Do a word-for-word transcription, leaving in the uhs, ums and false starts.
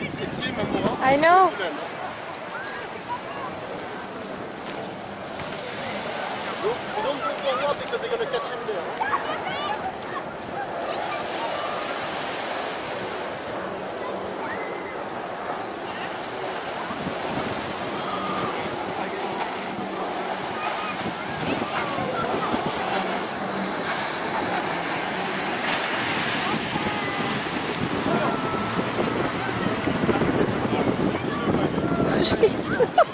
I know. Don't go forward because they're going to catch him there. Jeez.